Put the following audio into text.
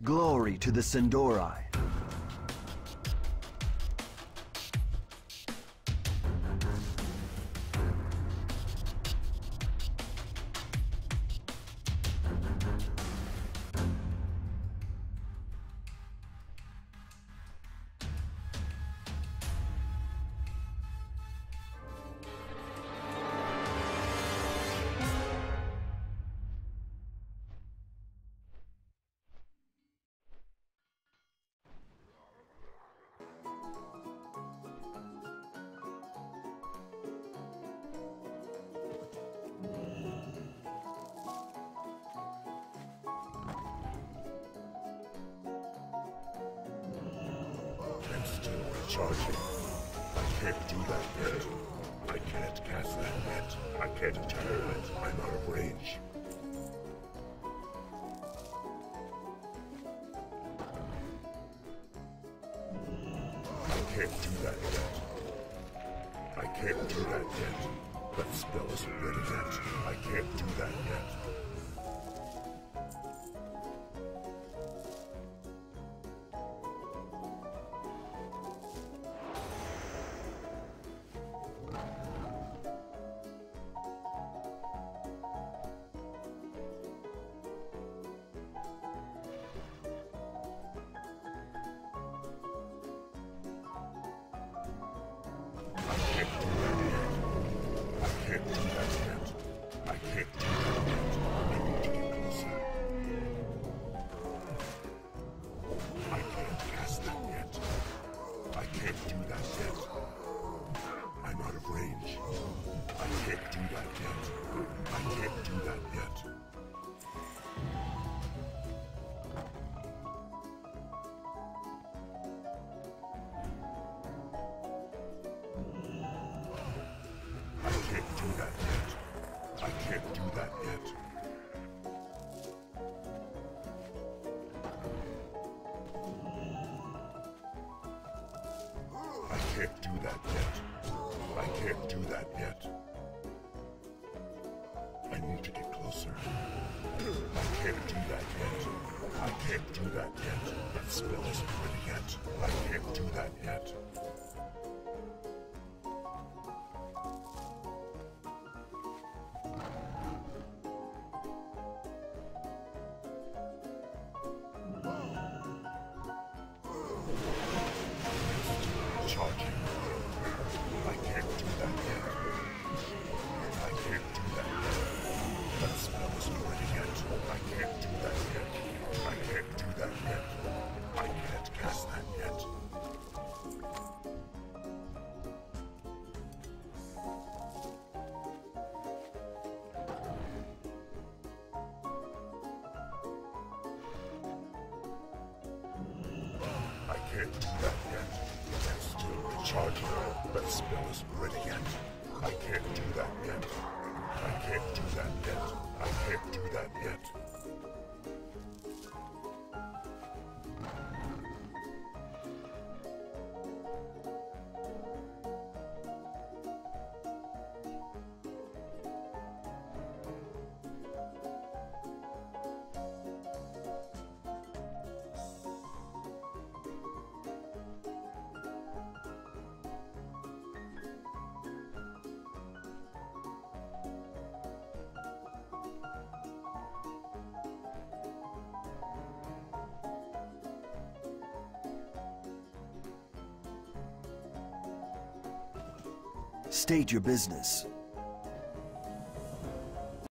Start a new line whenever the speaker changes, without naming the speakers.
Glory to the Sin'dorei.
I'm still recharging. I can't do that yet. I can't cast that yet. I can't attack it. I'm out of range. I can't do that yet. I can't do that yet. That spell isn't ready yet. I can't do that yet.
State your business.